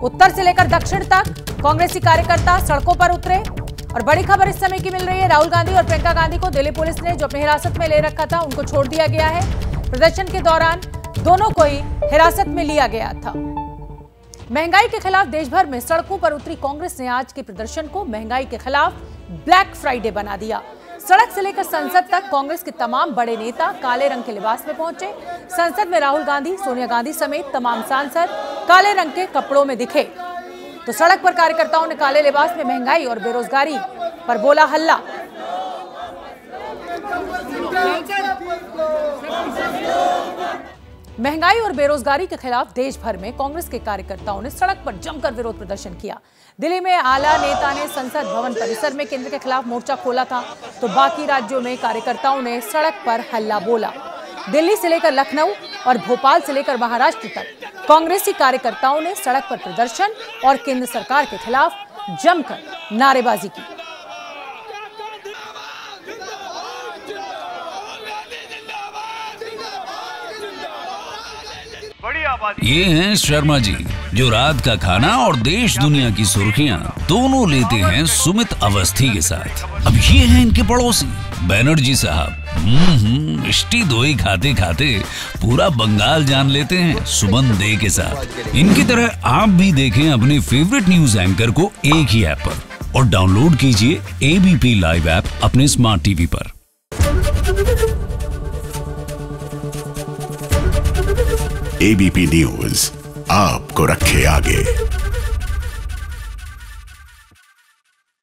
उत्तर से लेकर दक्षिण तक कांग्रेसी कार्यकर्ता सड़कों पर उतरे। और बड़ी खबर इस समय की मिल रही है, राहुल गांधी और प्रियंका गांधी को दिल्ली पुलिस ने जो अपनी हिरासत में ले रखा था उनको छोड़ दिया गया है। प्रदर्शन के दौरान दोनों को ही हिरासत में लिया गया था। महंगाई के खिलाफ देश भर में सड़कों पर उतरी कांग्रेस ने आज के प्रदर्शन को महंगाई के खिलाफ ब्लैक फ्राइडे बना दिया। सड़क से लेकर संसद तक कांग्रेस के तमाम बड़े नेता काले रंग के लिबास में पहुंचे। संसद में राहुल गांधी, सोनिया गांधी समेत तमाम सांसद काले रंग के कपड़ों में दिखे। तो सड़क पर कार्यकर्ताओं ने काले लिबास में महंगाई और बेरोजगारी पर बोला हल्ला। महंगाई और बेरोजगारी के खिलाफ देश भर में कांग्रेस के कार्यकर्ताओं ने सड़क पर जमकर विरोध प्रदर्शन किया। दिल्ली में आला नेता ने संसद भवन परिसर में केंद्र के खिलाफ मोर्चा खोला था, तो बाकी राज्यों में कार्यकर्ताओं ने सड़क पर हल्ला बोला। दिल्ली से लेकर लखनऊ और भोपाल से लेकर महाराष्ट्र तक कांग्रेसी कार्यकर्ताओं ने सड़क पर प्रदर्शन और केंद्र सरकार के खिलाफ जमकर नारेबाजी की। ये हैं शर्मा जी, जो रात का खाना और देश दुनिया की सुर्खियां दोनों लेते हैं सुमित अवस्थी के साथ। अब ये हैं इनके पड़ोसी बनर्जी साहब। मिष्टी दोई खाते खाते पूरा बंगाल जान लेते हैं सुमन दे के साथ। इनकी तरह आप भी देखें अपने फेवरेट न्यूज एंकर को एक ही ऐप पर और डाउनलोड कीजिए एबीपी लाइव ऐप अपने स्मार्ट टीवी पर। एबीपी न्यूज आपको रखे आगे।